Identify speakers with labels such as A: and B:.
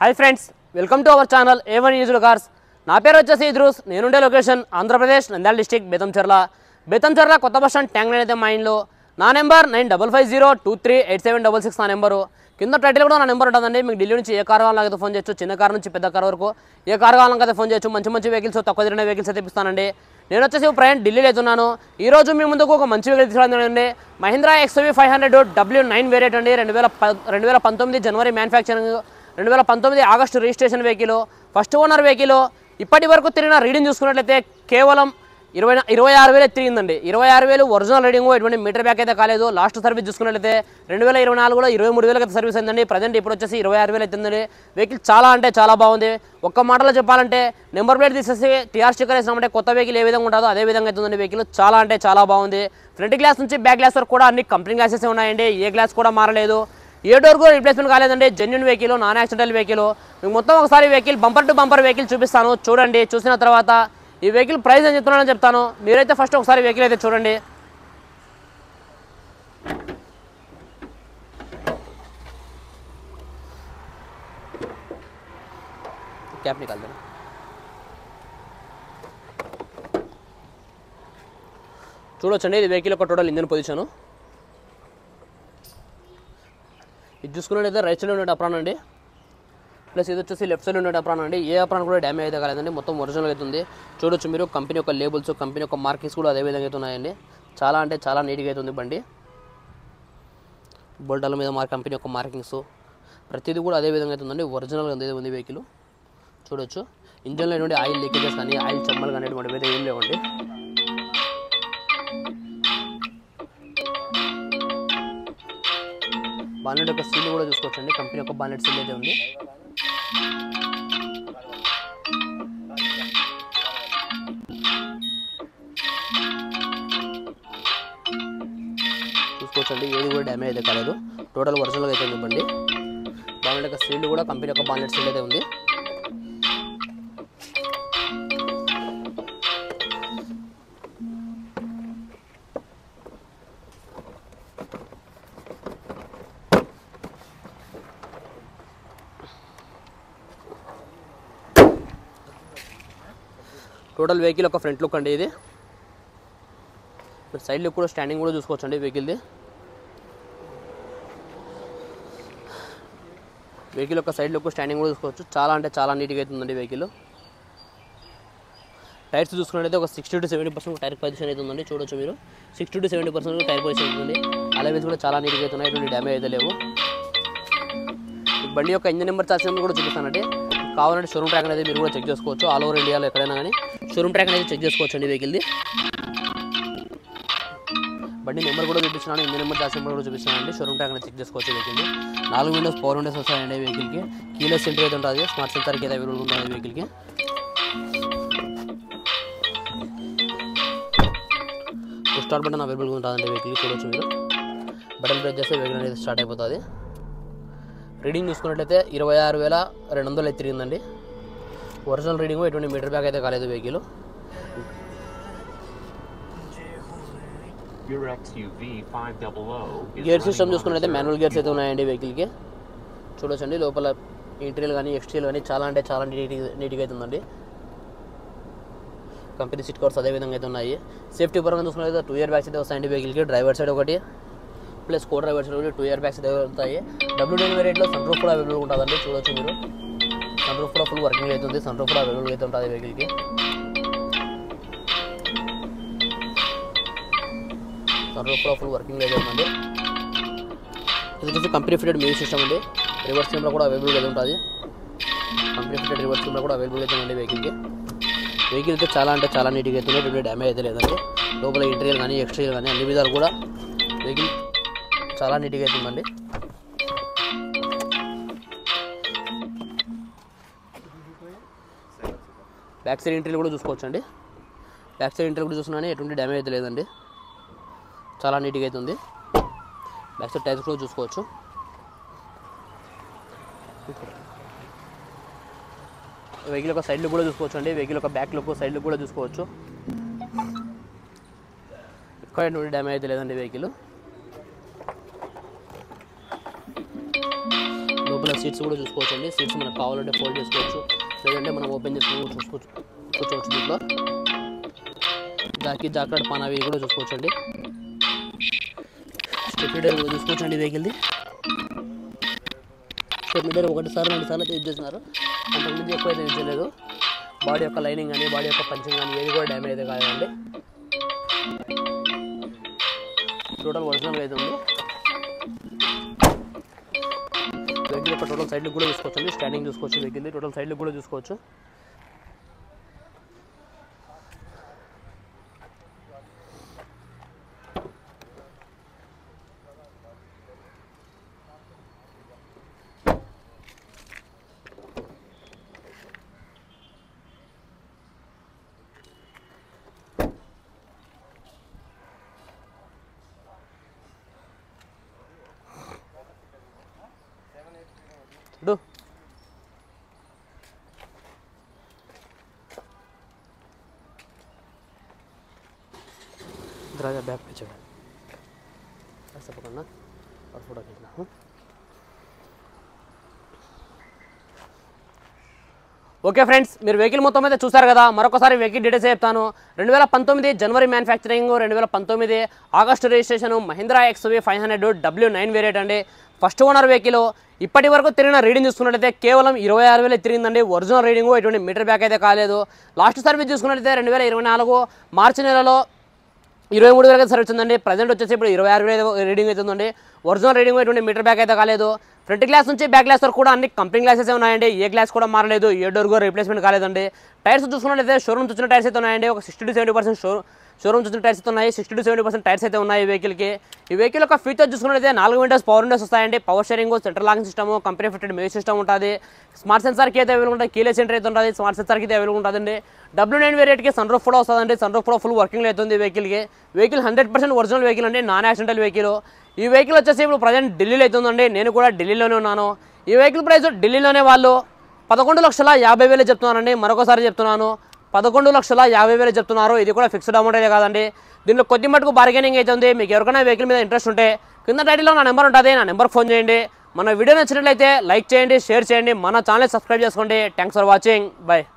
A: Hi friends, welcome to our channel A1 used cars. నా పేరు వచ్చేసి ఇద్రూస్. నేనుండే లొకేషన్ ఆంధ్రప్రదేశ్ నంద్యాల డిస్ట్రిక్ట్ బేతంచెర్ల కొత్త బస్ స్టాండ్ ట్యాంక్ లైన్ అయితే మా ఇంట్లో. నా నెంబర్ 9550238766 నా నెంబరు. కింద టైటిల్ కూడా నా నెంబర్ ఉంటుందండి. మీకు ఢిల్లీ నుంచి ఏ కార్ కావాలన్నా ఫోన్ చేయొచ్చు, చిన్న కార్ నుంచి పెద్ద కార్ వరకు ఏ కార్ కావాలన్నా ఫోన్ చేయొచ్చు. మంచి మంచి వెహికల్స్, తక్కువ తిరిగిన వెహికల్స్ అయితే ఇస్తానండి. నేను వచ్చేసి ప్రయాణం ఢిల్లీలో అవుతున్నాను. ఈ రోజు మీ ముందుకు ఒక మంచి వెహికల్ తీసుకురాండి. మహీంద్రా XUV 500 W9 వేరియంట్ అండి. 2019 జనవరి manufacturing, 2019 August registration vehicle, first owner vehicle. ఇప్పటి వరకు తిరిగిన రీడింగ్ చూసుకున్నట్లయితే కేవలం 26,000 తిరిగిందండి. 26,000 ఒరిజినల్ రీడింగ్, ఎటువంటి మీటర్ బ్యాక్ అయితే కాలేదు. లాస్ట్ సర్వీస్ చూసుకున్నట్లయితే 2024లో 23,000 అయితే సర్వీస్ అయిందండి. ప్రజెంట్ ఇప్పుడు వచ్చేసి 26,000 అవుతుందండి. వెహికల్ చాలా అంటే చాలా బాగుంది. ఒక్క మాటలో చెప్పాలంటే నెంబర్ ప్లేట్ తీసేసి టీఆర్ స్టిక్కర్ వేసినామంటే కొత్త వెహికల్ ఏ విధంగా ఉంటుందో అదే విధంగా అవుతుందండి. వెహికల్ చాలా అంటే చాలా బాగుంది. ఫ్రంట్ గ్లాస్ నుంచి బ్యాక్ గ్లాస్ వరకు కూడా అన్ని కంపెనీ గ్లాసెస్ ఉన్నాయండి. ఏ గ్లాస్ కూడా మారలేదు, ఏ డోర్ కూడా రిప్లేస్మెంట్ కాలేదండి. Genuine vehicle, non accidental vehicle. మీకు మొత్తం ఒకసారి vehicle bumper to bumper vehicle చూపిస్తాను, చూడండి. చూసిన తర్వాత ఈ వెహికల్ ప్రైస్ అని చెప్తున్నానని చెప్తాను. మీరైతే ఫస్ట్ ఒకసారి వెహికల్ అయితే చూడండి. క్యాప్ నికాల్తాను. చూడొచ్చండి, ఇది వెహికల్ యొక్క టోటల్ ఇంజన్ పొజిషను. ఇది చూసుకున్నట్టయితే రైట్ సైడ్ ఉండే అప్రాన్ అండి, ప్లస్ ఇది వచ్చేసి లెఫ్ట్ సైడ్ ఉండే అప్రాన్ అండి. ఏ అప్రాన్ కూడా డ్యామేజ్ అయితే కాలేదండి, మొత్తం ఒరిజినల్ అవుతుంది. చూడొచ్చు మీరు, కంపెనీ యొక్క లేబుల్స్, కంపెనీ యొక్క మార్కింగ్స్ కూడా అదే విధంగా అయితే ఉన్నాయండి. చాలా అంటే చాలా నీట్గా అవుతుంది బండి. బోల్టాల మీద కంపెనీ యొక్క మార్కింగ్స్ ప్రతిదీ కూడా అదే విధంగా అవుతుందండి. ఒరిజినల్గా ఉంది వెహికల్. చూడొచ్చు, ఇంజన్లో నుండి ఆయిల్ లీకేజెస్ కానీ ఆయిల్ చెమ్మలు కానీ అటువంటివి అయితే ఏం లేవండి. బానెట్ యొక్క సీల్ కూడా చూసుకోవచ్చండి, కంపెనీ యొక్క బానెట్ సీల్ అయితే ఉంది. చూసుకోవచ్చండి, ఏది కూడా డ్యామేజ్ అయితే కాలేదు, టోటల్ ఒరిజినల్గా అయితే ఉంది బండి. బానెట్ యొక్క సీల్ కూడా కంపెనీ యొక్క బానెట్ సీల్ అయితే ఉంది. టోటల్ వెహికల్ ఒక ఫ్రంట్ లుక్ అండి. ఇది సైడ్ లుక్ కూడా, స్టాండింగ్ కూడా చూసుకోవచ్చండి వెహికల్ది. వెహికల్ యొక్క సైడ్ లుక్, స్టాండింగ్ కూడా చూసుకోవచ్చు. చాలా అంటే చాలా నీట్గా అవుతుందండి వెహికల్. టైర్స్ చూసుకున్నట్టయితే ఒక 60 to 70% టైర్ పొజిషన్ అయితే ఉందండి. చూడొచ్చు మీరు, 60 to 70% టైర్ పొజిషన్ అవుతుంది. అలవెన్స్ కూడా చాలా నీట్గా అవుతున్నాయి, ఎటువంటి డ్యామేజ్ అయితే లేవు. బండి యొక్క ఇంజన్ నెంబర్, చార్జ్ నెంబర్ కూడా చూపిస్తానండి. కావాలంటే షోరూమ్ ట్రాక్ అనేది మీరు కూడా చెక్ చేసుకోవచ్చు. ఆల్ ఓవర్ ఇండియాలో ఎక్కడైనా కానీ షోరూమ్ ట్రాక్ అనేది చెక్ చేసుకోవచ్చు అండి వెహికల్ది. బండి నెంబర్ కూడా చూపిస్తున్నాను, ఇంజన్ నెంబర్, చార్జ్ నెంబర్ కూడా చూపిస్తున్నానండి. షోరూమ్ ట్రాక్ అనేది చెక్ చేసుకోవచ్చు వెహికల్ది. 4 విండోస్, పవర్ విండోస్ వస్తాయండి వెహికల్కి. కీలెస్ ఎంట్రీ అయితే ఉంటుంది, స్మార్ట్ సెన్సార్కి అయితే అవైలబుల్ ఉంటుంది వెహికల్కి. స్టార్ట్ బటన్ అవైలబుల్గా ఉంటుందండి వెహికల్కి. చూడవచ్చు మీరు, బటన్ ప్రెస్ చేస్తే వెహికల్ అనేది స్టార్ట్ అయిపోతుంది. రీడింగ్ చూసుకున్నట్లయితే 26,200 అయితే తిరిగిందండి. ఒరిజినల్ రీడింగ్, ఎటువంటి మీటర్ బ్యాక్ అయితే కాలేదు వెహికల్. గేర్ సిస్టమ్ చూసుకున్నట్లయితే మాన్యువల్ గేర్స్ అయితే ఉన్నాయండి వెహికల్కి. చూడొచ్చండి, లోపల ఇంటీరియల్ కానీ ఎక్స్టీరియల్ కానీ చాలా అంటే చాలా నీట్గా అయితే ఉందండి. కంపెనీ సీట్ కవర్స్ అదే విధంగా అయితే ఉన్నాయి. సేఫ్టీ పరంగా చూసుకున్నట్లయితే 2 ఇయర్ బ్యాగ్స్ అయితే వస్తాయండి వెహికల్కి. డ్రైవర్ సైడ్ ఒకటి, ప్లస్ కో డ్రైవర్ సైడ్ ఒకటి, 2 ఇయర్ బ్యాగ్స్ అయితే ఉంటాయి. W9 వేరియంట్లో సన్ రూఫ్ కూడా అవైలబుల్ ఉంటుందండి. చూడొచ్చు మీరు, సన్ రూఫ్ కూడా ఫుల్ వర్కింగ్ అవుతుంది. సన్ రూఫ్ కూడా అవైలబుల్ అయితే ఉంటుంది వెహికల్కి. సన్ రూఫ్ కూడా ఫుల్ వర్కింగ్ అయితే ఉందండి. ఇది వచ్చేసి కంపెనీ ఫిటెడ్ మ్యూజిక్ సిస్టమ్ అండి. రివర్స్ కెమెరా కూడా అవైలబుల్ అయితే ఉంటుంది. కంపెనీ ఫిటెడ్ రివర్స్ కెమెరా కూడా అవైలబుల్ అయితే ఉందండి వెహికల్కి. వెహికల్ అయితే చాలా అంటే చాలా నీట్గా అవుతుంది, ఎటువంటి డ్యామేజ్ అయితే లేదండి. లోపల ఇంటీరియర్ కానీ ఎక్స్టీరియర్ కానీ అన్ని విధాలు కూడా వెహికల్ చాలా నీట్గా అవుతుందండి. బ్యాక్ సైడ్ ఇంటీరియర్ కూడా చూసుకోవచ్చండి. బ్యాక్ సైడ్ ఇంటీరియర్ కూడా చూస్తున్నాను, ఎటువంటి డ్యామేజ్ అయితే లేదండి, చాలా నీట్గా అవుతుంది. బ్యాక్ సైడ్ టైర్స్ కూడా చూసుకోవచ్చు. వెహికల్ యొక్క సైడ్ లుక్ కూడా చూసుకోవచ్చు అండి. వెహికల్ యొక్క బ్యాక్ లుక్, సైడ్ లుక్ కూడా చూసుకోవచ్చు. ఎక్కువ డ్యామేజ్ అయితే లేదండి వెహికల్. లోపల సీట్స్ కూడా చూసుకోవచ్చండి. సీట్స్ మనకు కావాలంటే ఫోల్డ్ చేసుకోవచ్చు, లేదంటే మనం ఓపెన్ చేసుకుని కూర్చోవచ్చు. దీంట్లో జాకెట్ పాన్ అవి కూడా చూసుకోవచ్చండి. స్టెప్ మీటర్ కూడా చూసుకోవచ్చండి వెహికల్ది. స్టెప్ మీటర్ 1 సార్లు 2 సార్లు యూజ్ చేస్తున్నారు, అంతకుముందు ఎక్కువ అయితే యూజ్ చేయలేదు. బాడీ యొక్క లైనింగ్ కానీ బాడీ యొక్క పంచింగ్ కానీ ఏది కూడా డ్యామేజ్ అయితే కాదండి. టోటల్ ఒరిజినల్ అయితే ఉంది. వెహికల్ యొక్క టోటల్ సైడ్కి కూడా చూసుకోవచ్చు అండి. స్టాండింగ్ చూసుకోవచ్చు వెహికల్ది, టోటల్ సైడ్కి కూడా చూసుకోవచ్చు. Do राजा बैक पे चढ़ा ऐसा पकड़ना और फोटो खींचना। ఓకే ఫ్రెండ్స్, మీరు వెహికల్ మొత్తం అయితే చూసారు కదా. మరొకసారి వెహికల్ డీటెయిల్స్ చెప్తాను. 2019 జనవరి manufacturing, 2019 August registration, Mahindra XUV 500 W9 variant అండి. First owner vehicle. ఇప్పటి వరకు తిరిగిన రీడింగ్ చూసుకున్నట్లయితే కేవలం 26,000 తిరిగిందండి. ఒరిజినల్ రీడింగ్, ఎటువంటి మీటర్ బ్యాక్ అయితే కాలేదు. లాస్ట్ సర్వీస్ చూసుకున్నట్లయితే 2024 మార్చి నెలలో 23,000 సర్వీస్ ఉందండి. ప్రజెంట్ వచ్చేసి ఇప్పుడు 26,000 రీడింగ్ అయితే ఉందండి. ఒరిజినల్ రీడింగ్, ఎటువంటి మీటర్ బ్యాక్ అయితే కాలేదు. ఫ్రంట్ గ్లాస్ నుంచి బ్యాక్ గ్లాస్ వరకు కూడా అన్ని కంపెనీ గ్లాసెస్ ఉన్నాయండి. ఏ గ్లాస్ కూడా మారలేదు, ఏ డోర్ కూడా రీప్లేస్మెంట్ కాలేదండి. టైర్స్ చూసుకున్నట్లయితే షోరూమ్ చూసిన టైర్స్ అయితే ఉన్నాయండి. ఒక 60 to 70% షోరూమ్ చూసిన టైర్స్ అయితే ఉన్నాయి. 60 to 70% టైర్స్ అయితే ఉన్నాయి ఈ వెహికల్కి. ఈ వెహికల్ యొక్క ఫీచర్ చూసుకున్నట్లయితే 4 విండోస్ పవర్ విండోస్ వస్తాయండి. Power steering, central locking system, company fitted music system ఉంటుంది. స్మార్ట్ సెన్సార్కి అయితే అవైలబుల్ ఉంటుంది. కీలెస్ ఎంట్రీ అయితే ఉంటుంది. స్మార్ట్ సెన్సార్కి అయితే అవైలబుల్ ఉంటుందండి. W9 వేరియంట్కి సన్ రూఫ్ కూడా వస్తుందండి. సన్ రూఫ్ కూడా ఫుల్ వర్కింగ్ అవుతుంది వెహికల్కి. వెహికల్ 100% ఒరిజినల్ వెహికల్ అండి, నాన్ యాక్సిడెంటల్ వెహికల్. ఈ వెహికల్ వచ్చేసి ఇప్పుడు ప్రజెంట్ ఢిల్లీలో అవుతుందండి. నేను కూడా ఢిల్లీలోనే ఉన్నాను. ఈ వెహికల్ ప్రైస్ ఢిల్లీలోనే వాళ్ళు 11,50,000 చెప్తున్నారండి. మరొకసారి చెప్తున్నాను, 11,50,000 చెప్తున్నారు. ఇది కూడా ఫిక్స్డ్ అమౌంట్ అయితే కాదండి. దీనిలో కొద్ది మటుకు బార్గెనింగ్ అయితే ఉంది. మీకు ఎవరికైనా వెహికల్ మీద ఇంట్రెస్ట్ ఉంటే కింద టైటిల్లో నా నెంబర్ ఉంటుంది, నా నెంబర్కి ఫోన్ చేయండి. మన వీడియో నచ్చినట్లయితే లైక్ చేయండి, షేర్ చేయండి, మన ఛానల్ సబ్స్క్రైబ్ చేసుకోండి. Thanks for watching. బై.